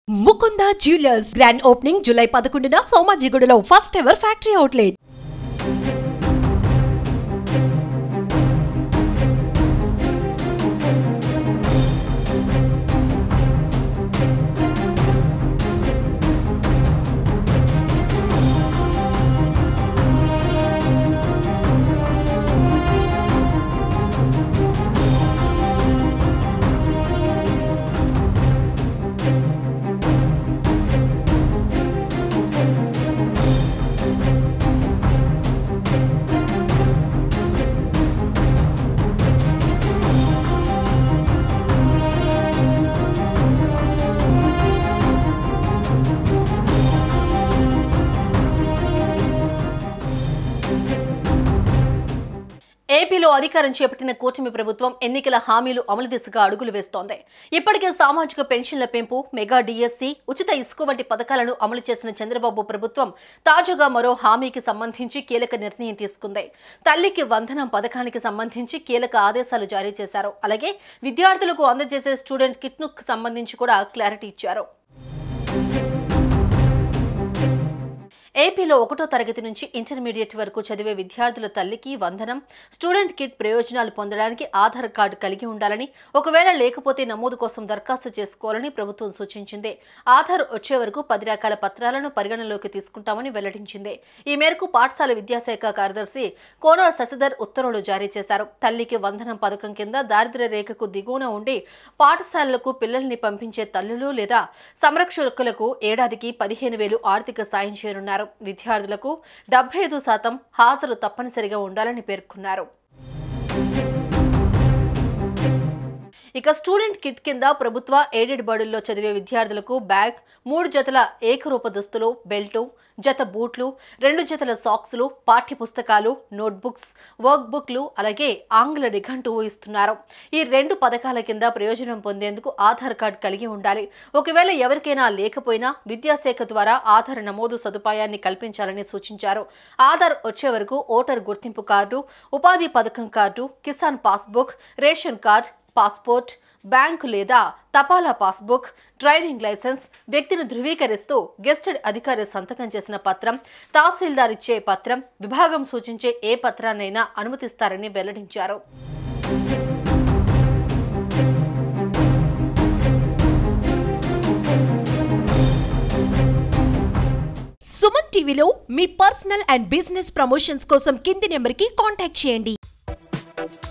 Mukunda jewellers grand opening July 11న సోమాజిగూడలో first ever factory outlet. ఏపీలో అధికారం చేపట్టిన కూటమి ప్రభుత్వం ఎన్నికల హామీలు అమలు దిశగా అడుగులు వేస్తోంది. ఇప్పటికే సామాజిక పెన్షన్ల పెంపు, మెగా డిఎస్సి, ఉచిత ఇసుక వంటి పథకాలను అమలు చేసిన చంద్రబాబు ప్రభుత్వం తాజాగా మరో హామీకి సంబంధించి కీలక నిర్ణయం తీసుకుంది. తల్లికి వందనం పథకానికి సంబంధించి కీలక ఆదేశాలు జారీ చేశారు. అలాగే విద్యార్థులకు అందజేసే స్టూడెంట్ కిట్ను సంబంధించి కూడా క్లారిటీ ఇచ్చారు. ఏపీలో 1వ తరగతి నుంచి ఇంటర్మీడియట్ వరకు చదివే విద్యార్థుల తల్లికి వందనం, స్టూడెంట్ కిట్ ప్రయోజనాలు పొందడానికి ఆధార్ కార్డు కలిగి ఉండాలని, ఒకవేళ లేకపోతే నమోదు కోసం దరఖాస్తు చేసుకోవాలని ప్రభుత్వం సూచించింది. ఆధార్ వచ్చే వరకు 10 రకాల పత్రాలను పరిగణనలోకి తీసుకుంటామని వెల్లడించింది. ఈ మేరకు పాఠశాల విద్యాశాఖ కార్యదర్శి కోన శశిధర్ ఉత్తర్వులు జారీ చేశారు. తల్లికి వందనం పథకం కింద దారిద్ర్య రేఖకు దిగువన ఉండి పాఠశాలలకు పిల్లల్ని పంపించే తల్లులు లేదా సంరక్షకులకు ఏడాదికి 15,000 ఆర్థిక సాయం చేయనున్నారు. విద్యార్థులకు 75% హాజరు తప్పనిసరిగా ఉండాలని పేర్కొన్నారు. ఇక స్టూడెంట్ కిట్ కింద ప్రభుత్వ ఎయిడెడ్ బడుల్లో చదివే విద్యార్థులకు బ్యాగ్, 3 జతల ఏకరూప దుస్తులు, బెల్టు, జత బూట్లు, 2 జతల సాక్సులు, పాఠ్య పుస్తకాలు, నోట్బుక్స్, వర్క్ బుక్లు, అలాగే ఆంగ్ల నిఘంటువు ఇస్తున్నారు. ఈ 2 పథకాల కింద ప్రయోజనం పొందేందుకు ఆధార్ కార్డు కలిగి ఉండాలి. ఒకవేళ ఎవరికైనా లేకపోయినా విద్యాశాఖ ద్వారా ఆధార్ నమోదు సదుపాయాన్ని కల్పించాలని సూచించారు. ఆధార్ వచ్చే వరకు ఓటర్ గుర్తింపు కార్డు, ఉపాధి పథకం card, Kisan passbook, ration card, passport, bank లేదా తపాలా పాస్బుక్, డ్రైవింగ్ లైసెన్స్, వ్యక్తిని ధృవీకరిస్తూ గెస్టెడ్ అధికారి సంతకం చేసిన పత్రం, తహసీల్దార్ ఇచ్చే పత్రం, విభాగం సూచించే ఏ పత్రాన్నైనా అనుమతిస్తారని వెల్లడించారు. సుమన్ టీవీలో మీ పర్సనల్ అండ్ బిజినెస్ ప్రమోషన్స్ కోసం కింది నెంబర్కి కాంటాక్ట్ చేయండి.